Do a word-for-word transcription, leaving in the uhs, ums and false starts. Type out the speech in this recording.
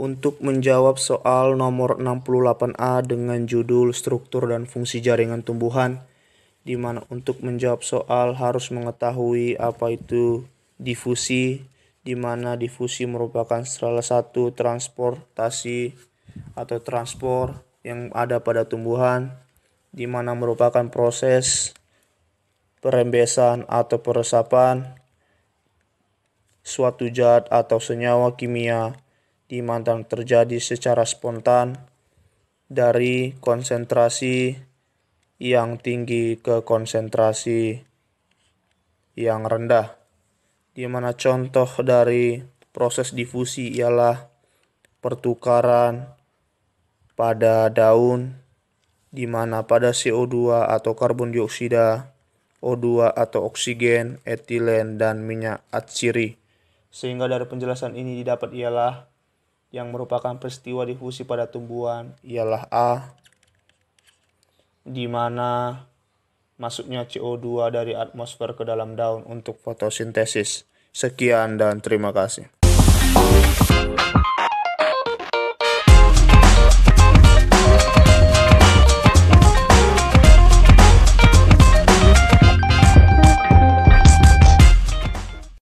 untuk menjawab soal nomor enam puluh delapan A dengan judul struktur dan fungsi jaringan tumbuhan, di mana untuk menjawab soal harus mengetahui apa itu difusi, di mana difusi merupakan salah satu transportasi atau transport yang ada pada tumbuhan, di mana merupakan proses perembesan atau peresapan suatu zat atau senyawa kimia di mana terjadi secara spontan dari konsentrasi yang tinggi ke konsentrasi yang rendah, di mana contoh dari proses difusi ialah pertukaran pada daun, di mana pada C O dua atau karbon dioksida, O dua atau oksigen, etilen, dan minyak atsiri. Sehingga dari penjelasan ini didapat ialah yang merupakan peristiwa difusi pada tumbuhan ialah A, di mana masuknya C O dua dari atmosfer ke dalam daun untuk fotosintesis. Sekian dan terima kasih.